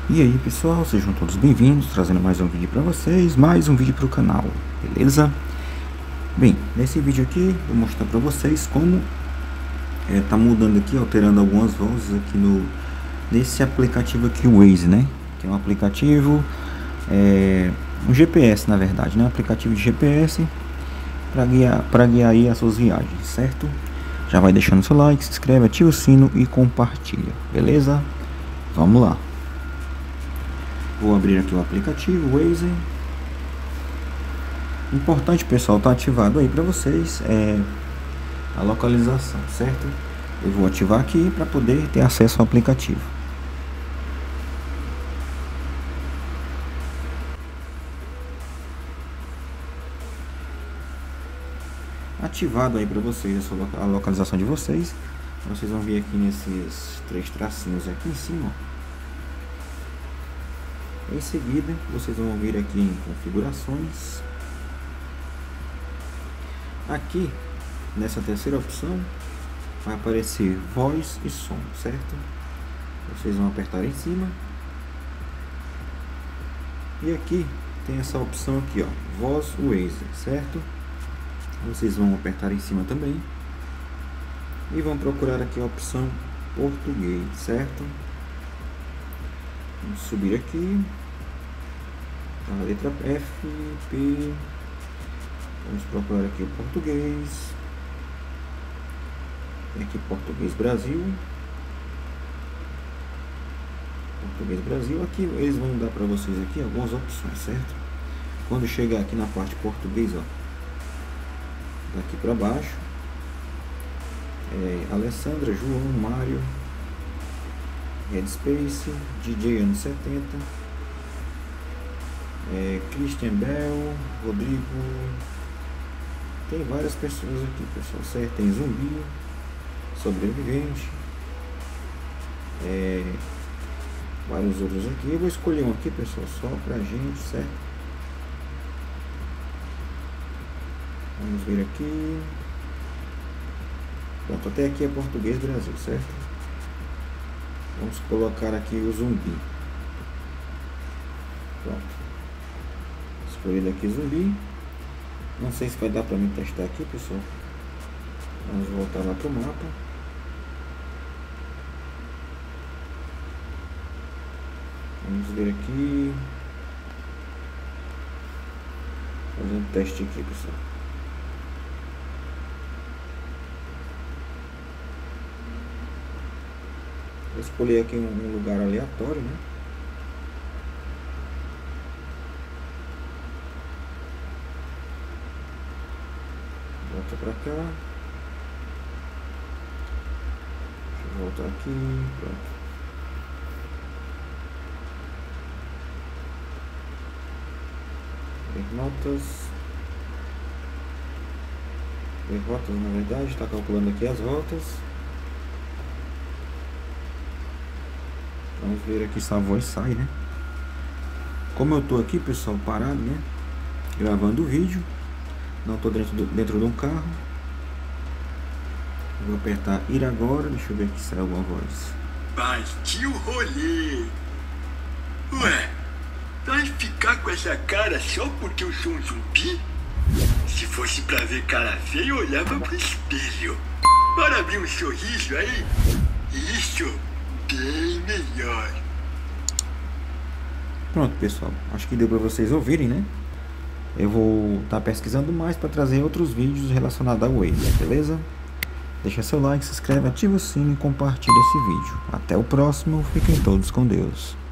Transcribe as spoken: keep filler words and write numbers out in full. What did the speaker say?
E aí pessoal, sejam todos bem-vindos, trazendo mais um vídeo para vocês, mais um vídeo para o canal, beleza? Bem, nesse vídeo aqui vou mostrar para vocês como é, tá mudando aqui, alterando algumas vozes aqui no nesse aplicativo aqui, o Waze, né? Que é um aplicativo, é, um G P S na verdade, né? Um aplicativo de G P S para guiar, para guiar aí as suas viagens, certo? Já vai deixando seu like, se inscreve, ativa o sino e compartilha, beleza? Vamos lá. Vou abrir aqui o aplicativo Waze. Importante, pessoal, tá ativado aí para vocês é a localização, certo? Eu vou ativar aqui para poder ter acesso ao aplicativo. Ativado aí para vocês a localização de vocês, vocês vão vir aqui nesses três tracinhos aqui em cima, ó. Em seguida, vocês vão vir aqui em configurações. Aqui, nessa terceira opção, vai aparecer voz e som, certo? Vocês vão apertar em cima. E aqui tem essa opção aqui, ó, voz Waze, certo? Vocês vão apertar em cima também. E vão procurar aqui a opção português, certo? Vamos subir aqui a letra F, P, vamos procurar aqui o português, tem aqui português Brasil, português Brasil, aqui eles vão dar para vocês aqui algumas opções, certo? Quando chegar aqui na parte português, ó, daqui para baixo, é Alessandra, João, Mário, Headspace, D J anos setenta, é, Christian Bell, Rodrigo, tem várias pessoas aqui, pessoal, certo? Tem Zumbi, Sobrevivente, é, vários outros aqui. Eu vou escolher um aqui, pessoal, só pra gente, certo? Vamos ver aqui. Pronto, até aqui é português Brasil, certo? Vamos colocar aqui o Zumbi. Pronto. Escolhido aqui Zumbi. Não sei se vai dar para mim testar aqui, pessoal. Vamos voltar lá pro mapa. Vamos ver aqui. Fazer um teste aqui, pessoal. Vou escolher aqui um lugar aleatório, né? Volta pra cá. Deixa eu voltar aqui. Pronto. Ver notas. Ver rotas, na verdade. Está calculando aqui as rotas. Vamos ver aqui se a voz sai, né? Como eu tô aqui, pessoal, parado, né? Gravando o vídeo. Não tô dentro, do, dentro de um carro. Vou apertar ir agora. Deixa eu ver aqui se sai alguma voz. Partiu o rolê. Ué, vai ficar com essa cara só porque eu sou um zumbi? Se fosse pra ver cara feia, eu olhava pro espelho. Bora abrir um sorriso aí? Isso. Bem melhor. Pronto, pessoal, acho que deu para vocês ouvirem, né? Eu vou estar tá pesquisando mais para trazer outros vídeos relacionados ao Waze, beleza? Deixa seu like, se inscreve, ativa o sino e compartilha esse vídeo. Até o próximo, fiquem todos com Deus.